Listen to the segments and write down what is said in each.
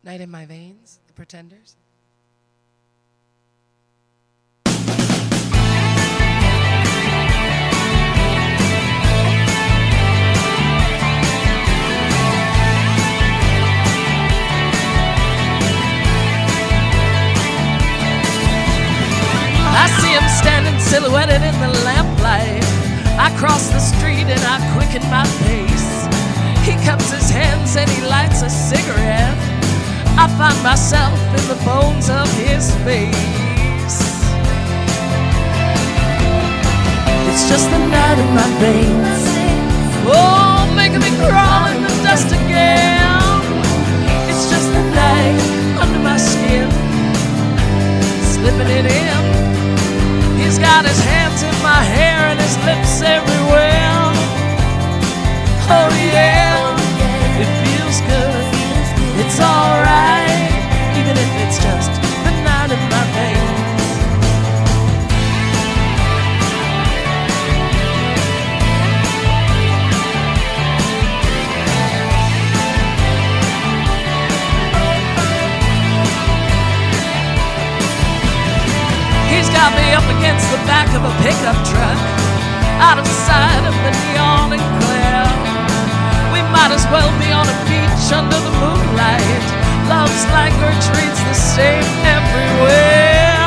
Night in My Veins, The Pretenders. I see him standing silhouetted in the lamplight. I cross the street and I quicken my pace. He cups his hands and he lights a cigarette. I find myself in the bones of his face. It's just the night in my veins, oh, making me crawl in the dust again. It's just the night under my skin, slipping it in. He's got his hands in my hair and his lips everywhere. Oh yeah, it feels good, it's alright, even if it's just the night in my veins. He's got me up against the back of a pickup truck, out of sight of the neon and glare. We might as well be on a beach under the moonlight. Love's like retreats the same everywhere.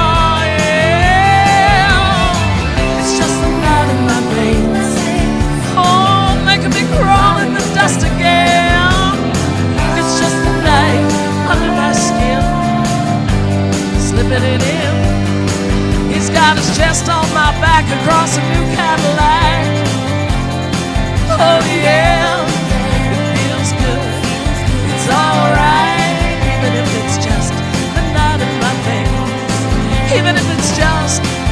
Yeah. It's just the night in my veins, oh, making me crawl in the dust again. It's just the night under my skin, slipping it in. He's got his chest on my back across a new Cadillac. Oh yeah, it feels good, it's alright, even if it's just the night in my veins. Even if it's just